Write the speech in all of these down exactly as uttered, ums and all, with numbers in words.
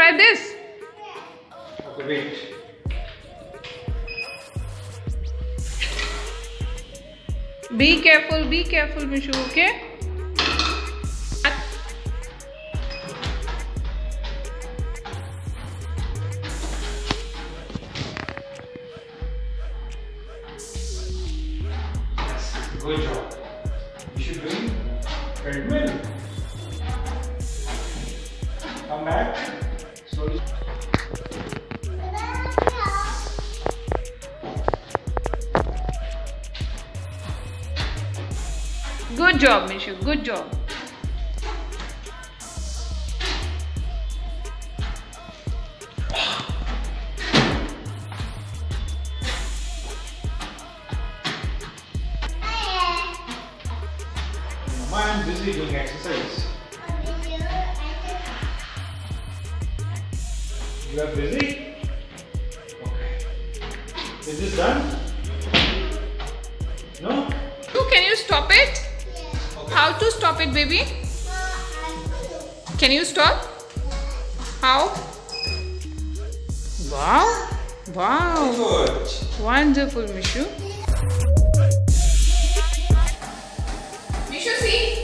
try this? Okay, wait. Be careful, be careful, Mishu, okay? Good job. You should do treadmill. Come back. Slowly. Good job, Mishu. Good job. Mama, I'm busy doing exercise. You are busy? Okay. Is this done? No? So can you stop it? Okay. How to stop it, baby? Can you stop? How? Wow. Wow. Good. Wonderful, Mishu. Mishu, see?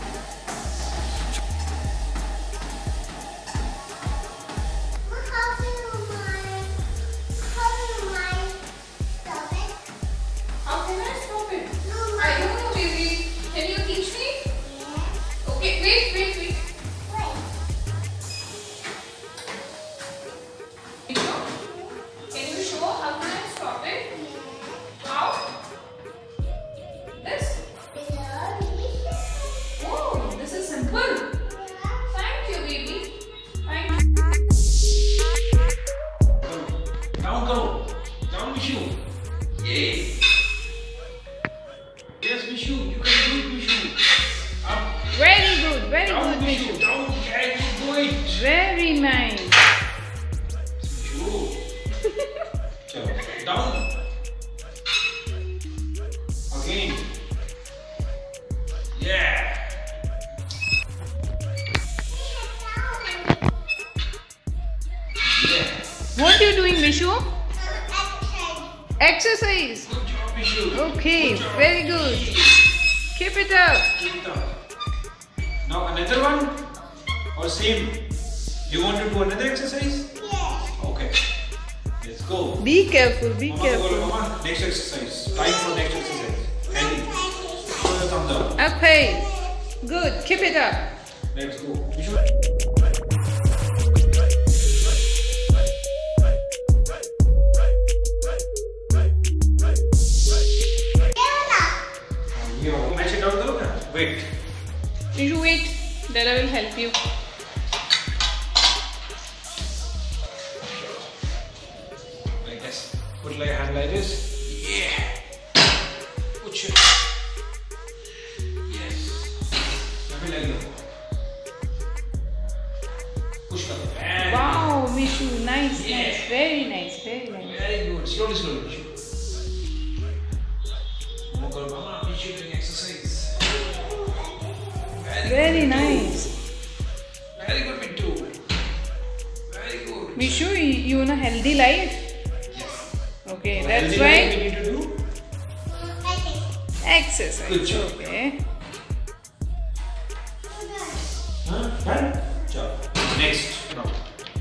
How can I stop it? I don't know, baby. Can you teach me? Okay, wait, wait, wait. Mishu, can you show how can I stop it? How? This? Oh, this is simple. Thank you, baby. Thank you. Down, go. Down, Mishu. Yay. Yes, Mishu. You can do it, Mishu. Up. Very good, very Down, good, Mishu. Mishu. Down. Yeah, you do it. Very nice. Mishu. Chalo. Down. Again. Yeah. Yeah. What are you doing, Mishu? Exercise. Good job, Mishu. Okay, Good job. very good. Keep it up. Keep it up. Now another one or same? You want to do another exercise? Yes. Okay. Let's go. Be careful, be Mama, careful. go, Mama. Next exercise. Time for next exercise. Ready? Show your thumbs up. Okay. Good. Keep it up. Let's go. You should. You match it out though? Wait. Mishu, wait. Then I will help you. Like this. Put like hand like this. Yeah. Push it. Yes. Let me let go. Push the hand. Wow, Mishu. Nice, Yeah. nice. Very nice, very nice. Very good. Slowly, slowly. Mishu. Mama, go, Mama. Mishu doing exercise. Very, Very good, nice. Mittu. Very good, Mittu. Very good. Mishu, you, you want a healthy life? Yes. Okay, For that's healthy life, why we need to do. exercise. Good job. Okay. Huh? Done? Job. Next. Now.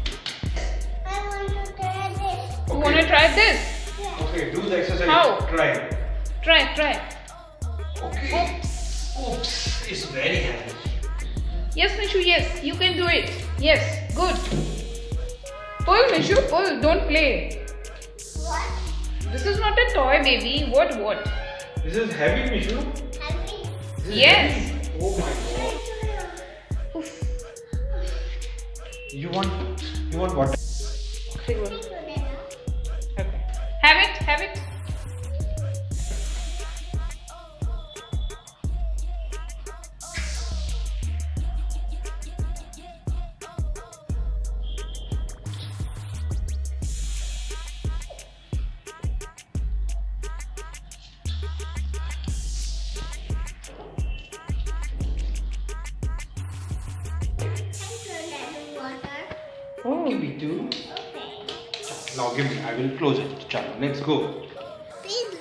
You want to try this? Okay, do the exercise. How? Try. Try, try. Okay. Oops. It's very heavy. Yes, Mishu, yes. You can do it. Yes, good. Pull, Mishu, pull. Don't play. What? This is not a toy, baby. What, what? This is heavy, Mishu. Happy? This is Yes. heavy. Oh my god. Oof. You want you want what? Okay, good. Okay. Have it, have it. Okay, Bitu. Okay. Now give me. I will close it. Chalo, let's go. Please